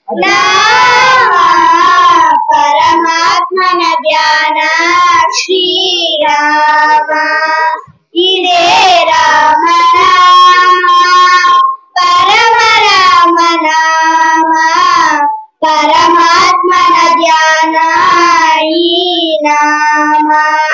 ನಾಮ ಪರಮಾತ್ಮನ ಧ್ಯಾನ ಶ್ರೀರಾಮ. ಇದೇ ರಾಮನಾಮ ಪರಮ ರಾಮನಾಮ, ಪರಮಾತ್ಮನ ಧ್ಯಾನ ಈ ನಾಮ.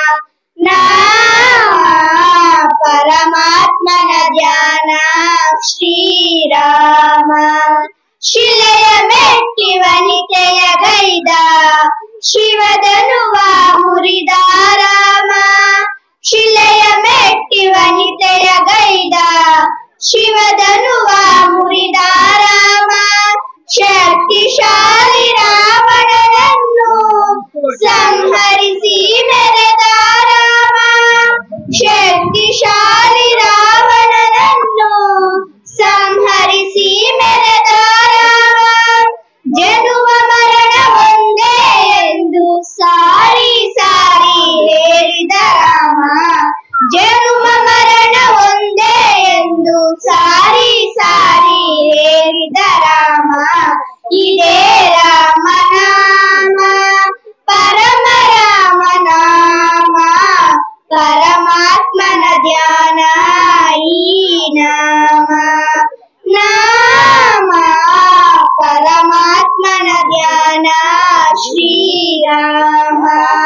ನಾಮ ಪರಮಾತ್ಮನ ಧ್ಯಾನ ಶ್ರೀರಾಮ. ಶಿಲೆಯ ಮೆಟ್ಟಿ ವನಿತೆಯ ಗೈದ, ಶಿವಧನುವ ಮುರಿದ ರಾಮ. ಶಿಲೆಯ ಮೆಟ್ಟಿ ವನಿತೆಯ ಗೈದ, ಶಿವಧನುವ ಮುರಿದ ರಾಮ. ಶಕ್ತಿಶಾಲಿ ರಾವಣನನ್ನು ಸಂಹರಿಸಿ ಮೆರೆದ ರಾಮ. ಶಕ್ತಿಶಾಲಿ ರಾವಣನನ್ನು ಸಂಹರಿಸಿ ಮೆರೆದ ರಾಮ. ಜನುಮ ಮರಣ ಒಂದೇ ಎಂದು ಸಾರಿ ಸಾರಿ ಹೇಳಿದ ರಾಮ. ಜನುಮ ಮರಣ ಒಂದೇ ಎಂದು ಸಾರಿ ಸಾರಿ ಹೇಳಿದ ರಾಮ. ಇದೇ ರಾಮನಾಮ ಪರಮ ರಾಮನಾಮ, ಪರಮಾತ್ಮನ ಧ್ಯಾನ ಈ ನಾಮ. ನಾಮ ಪರಮಾತ್ಮನ ಧ್ಯಾನ ಶ್ರೀರಾಮ.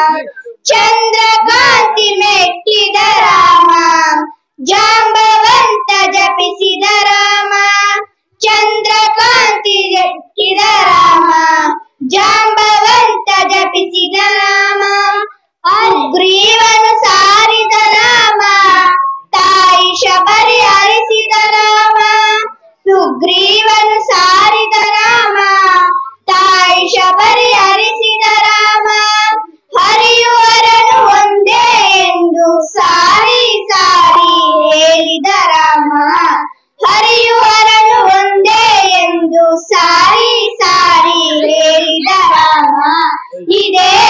ಚಂದ್ರಕಾಂತಿ ಮೆಟ್ಟಿದ ರಾಮ, ಜಾಂಬವಂತ ಜಪಿಸಿದ ರಾಮ. ಚಂದ್ರಕಾಂತಿ ಮೆಟ್ಟಿದ ರಾಮ, ಜಾಂಬವಂತ ಜಪಿಸಿದ ರಾಮ. ಸುಗ್ರೀವನು ಸಾರಿದ ರಾಮ, ತಾಯಿ ಶಬರಿ ಹರಿಸಿದ ರಾಮ. ಸುಗ್ರೀವನು ಸಾರಿದ ರಾಮ, ತಾಯಿ ಶಬರಿ ಹರಿಸಿದ ರಾಮ. ಹರಿಯುವರನು ಒಂದೇ ಎಂದು ಸಾರಿ ಸಾರಿ ಹೇಳಿದ ರಾಮ. ಹರಿಯುವರನು ಒಂದೇ ಎಂದು ಸಾರಿ ಸಾರಿ ಹೇಳಿದ ರಾಮ. ಇದೇ